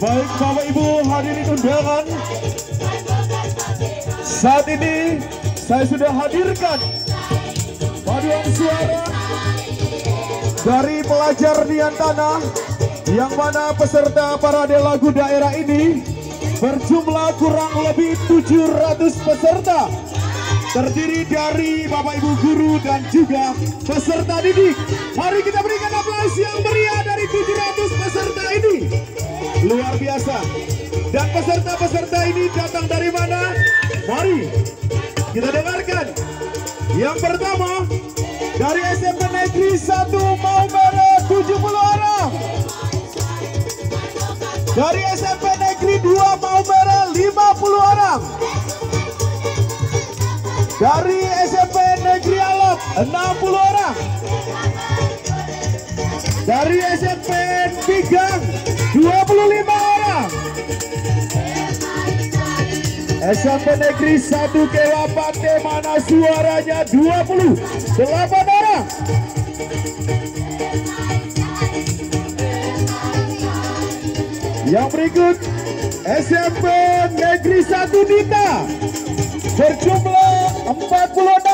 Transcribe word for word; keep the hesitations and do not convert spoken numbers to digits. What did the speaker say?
Baik Bapak Ibu hadirin undangan, saat ini saya sudah hadirkan paduan suara dari pelajar Nian Tanah, yang mana peserta parade lagu daerah ini berjumlah kurang lebih tujuh ratus peserta, terdiri dari Bapak Ibu guru dan juga peserta didik. Mari kita berikan aplaus yang meriah dari tujuh ratus peserta ini. Luar biasa. Dan peserta-peserta ini datang dari mana? Mari kita dengarkan. Yang pertama dari S M P Negeri satu Maumere tujuh puluh orang. Dari S M P Negeri dua Maumere lima puluh orang. Dari S M P Negeri Alok enam puluh orang. Dari S M P Pigang dua puluh lima orang. S M P Negeri satu Kelapate mana suaranya dua puluh delapan orang. Yang berikut S M P Negeri satu Dita berjumlah empat puluh enam